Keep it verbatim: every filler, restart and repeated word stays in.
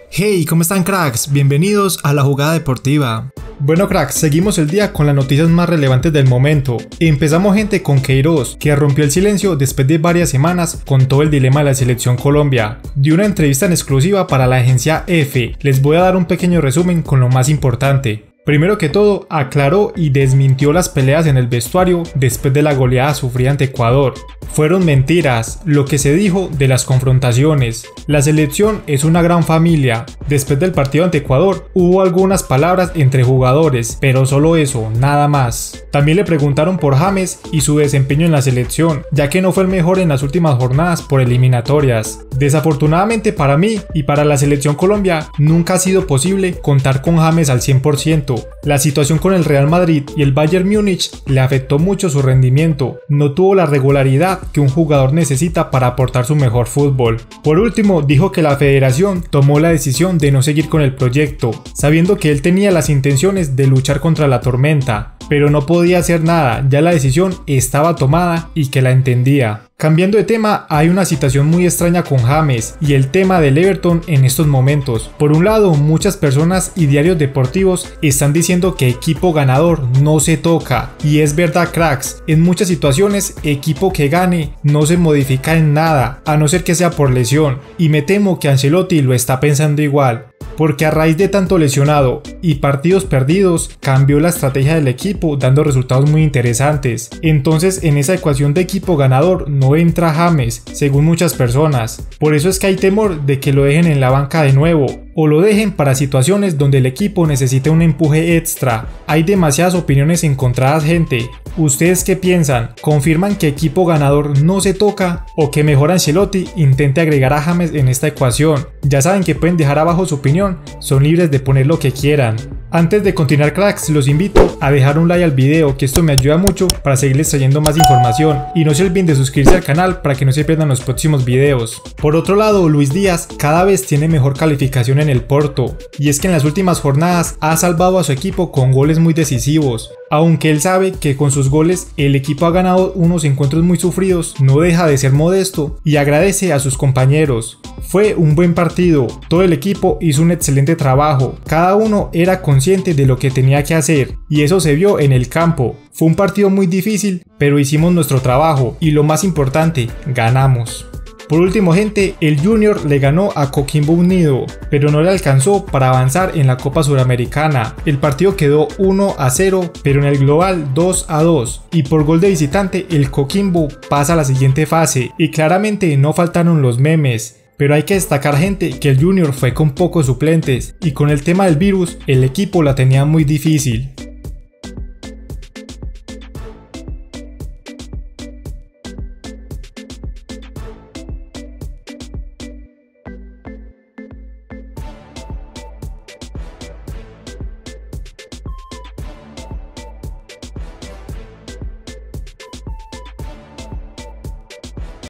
Hey, ¿cómo están, cracks? Bienvenidos a La Jugada Deportiva. Bueno, cracks, seguimos el día con las noticias más relevantes del momento. Empezamos, gente, con Queiroz, que rompió el silencio después de varias semanas con todo el dilema de la selección Colombia. Dio una entrevista en exclusiva para la agencia F. Les voy a dar un pequeño resumen con lo más importante. Primero que todo, aclaró y desmintió las peleas en el vestuario después de la goleada sufrida ante Ecuador. Fueron mentiras lo que se dijo de las confrontaciones. La selección es una gran familia. Después del partido ante Ecuador hubo algunas palabras entre jugadores, pero solo eso, nada más. También le preguntaron por James y su desempeño en la selección, ya que no fue el mejor en las últimas jornadas por eliminatorias. Desafortunadamente para mí y para la selección Colombia nunca ha sido posible contar con James al cien por ciento. La situación con el Real Madrid y el Bayern Múnich le afectó mucho su rendimiento. No tuvo la regularidad que un jugador necesita para aportar su mejor fútbol. Por último, dijo que la federación tomó la decisión de no seguir con el proyecto, sabiendo que él tenía las intenciones de luchar contra la tormenta, pero no podía hacer nada, ya la decisión estaba tomada y que la entendía. Cambiando de tema, hay una situación muy extraña con James y el tema del Everton en estos momentos. Por un lado, muchas personas y diarios deportivos están diciendo que equipo ganador no se toca, y es verdad, cracks, en muchas situaciones equipo que gane no se modifica en nada, a no ser que sea por lesión, y me temo que Ancelotti lo está pensando igual. Porque a raíz de tanto lesionado y partidos perdidos, cambió la estrategia del equipo dando resultados muy interesantes. Entonces en esa ecuación de equipo ganador no entra James, según muchas personas. Por eso es que hay temor de que lo dejen en la banca de nuevo, o lo dejen para situaciones donde el equipo necesite un empuje extra. Hay demasiadas opiniones encontradas, gente. ¿Ustedes qué piensan? ¿Confirman que equipo ganador no se toca? ¿O que mejor Ancelotti intente agregar a James en esta ecuación? Ya saben que pueden dejar abajo su opinión, son libres de poner lo que quieran. Antes de continuar, cracks, los invito a dejar un like al video, que esto me ayuda mucho para seguirles trayendo más información, y no se olviden de suscribirse al canal para que no se pierdan los próximos videos. Por otro lado, Luis Díaz cada vez tiene mejor calificación en el Porto, y es que en las últimas jornadas ha salvado a su equipo con goles muy decisivos. Aunque él sabe que con sus goles el equipo ha ganado unos encuentros muy sufridos, no deja de ser modesto y agradece a sus compañeros. Fue un buen partido, todo el equipo hizo un excelente trabajo, cada uno era consciente de lo que tenía que hacer y eso se vio en el campo. Fue un partido muy difícil, pero hicimos nuestro trabajo y lo más importante, ganamos. Por último, gente, el Junior le ganó a Coquimbo Unido, pero no le alcanzó para avanzar en la Copa Suramericana. El partido quedó uno a cero, pero en el global dos a dos, y por gol de visitante el Coquimbo pasa a la siguiente fase, y claramente no faltaron los memes. Pero hay que destacar, gente, que el Junior fue con pocos suplentes, y con el tema del virus, el equipo la tenía muy difícil.